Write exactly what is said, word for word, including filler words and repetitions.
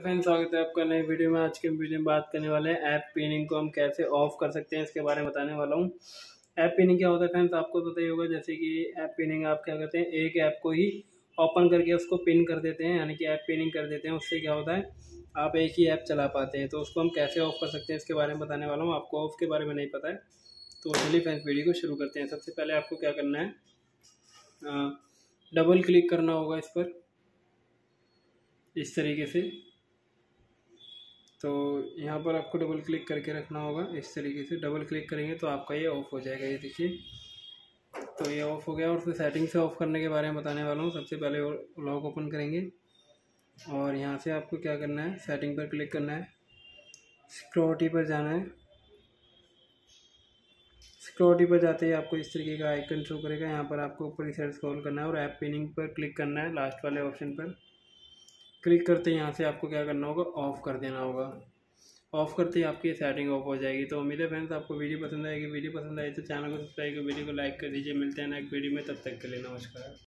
Friends, स्वागत है आपका नई वीडियो में। आज के वीडियो में बात करने वाले हैं ऐप पिनिंग को हम कैसे ऑफ कर सकते हैं, इसके बारे में बताने वाला हूँ। ऐप पिनिंग क्या होता है फ्रेंड्स, आपको पता ही होगा। जैसे कि ऐप पिनिंग आप क्या करते हैं, एक ऐप को ही ओपन करके उसको पिन कर देते हैं, यानी कि ऐप पिनिंग कर देते हैं। उससे क्या होता है, आप एक ही ऐप चला पाते हैं। तो उसको हम कैसे ऑफ कर सकते हैं इसके बारे में बताने वाला हूँ। आपको ऑफ के बारे में नहीं पता है तो चलिए फ्रेंड्स वीडियो को शुरू करते हैं। सबसे पहले आपको क्या करना है, डबल क्लिक करना होगा इस पर, इस तरीके से। तो यहाँ पर आपको डबल क्लिक करके रखना होगा इस तरीके से। डबल क्लिक करेंगे तो आपका ये ऑफ हो जाएगा, ये देखिए। तो ये ऑफ हो गया। और फिर सेटिंग से ऑफ करने के बारे में बताने वाला हूँ। सबसे पहले लॉक ओपन करेंगे और यहाँ से आपको क्या करना है, सेटिंग पर क्लिक करना है, सिक्योरिटी पर जाना है। सिक्योरिटी पर जाते ही आपको इस तरीके का आइकन शो करेगा। यहाँ पर आपको ऊपर की साइड स्क्रॉल करना है और ऐप पिनिंग पर क्लिक करना है। लास्ट वाले ऑप्शन पर क्लिक करते ही यहाँ से आपको क्या करना होगा, ऑफ़ कर देना होगा। ऑफ़ करते ही आपकी सेटिंग ऑफ हो जाएगी। तो उम्मीद है फ्रेंड्स आपको वीडियो पसंद आएगी। वीडियो पसंद आई तो चैनल को सब्सक्राइब कर, वीडियो को लाइक कर दीजिए। मिलते हैं नेक्स्ट वीडियो में, तब तक के लिए नमस्कार।